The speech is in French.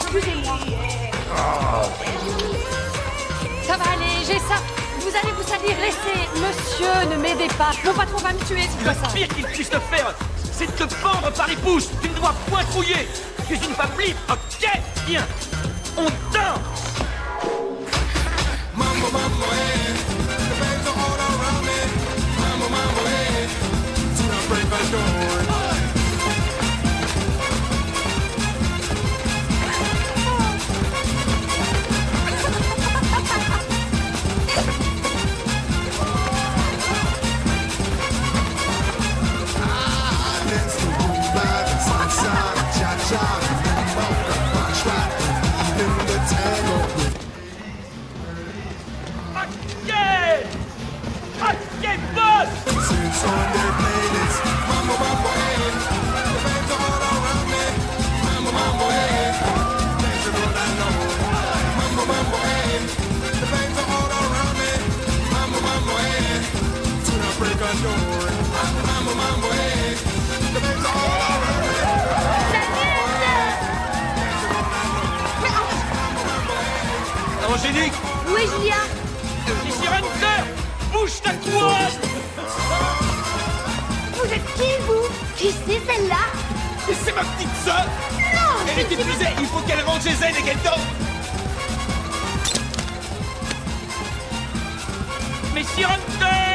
Excusez-moi. Ça va aller, j'ai ça. Vous allez vous salir, laissez. Monsieur, ne m'aidez pas. Mon patron va me tuer si je fais ça. Le pire qu'il puisse te faire, c'est de te pendre par les pouces d'une doigt pointrouillée. Tu es une femme libre, ok? Bien. On danse. Mambo, mambo, eh. The babes are all around me. Mambo, mambo, eh. Do not break my door. Dance the rumba, the salsa, cha-cha, mocha, foxtrot, even the tango. Ok, boss. Since on their playlists, mambo, mambo, eh. The babes are all around me. Mambo, mambo, eh. Dance all night long. Mambo, mambo, eh. The babes are all around me. Mambo, mambo, eh. Do not break our door. Mambo, mambo, eh. The babes are all around me. Angélique, Où est Julia? ici Hunter, bouge ta couenne. Vous êtes qui, vous? Qui c'est celle-là? C'est ma petite sœur. Non! Elle est épuisée, il faut qu'elle rentre chez elle et qu'elle dort. Mais si Hunter!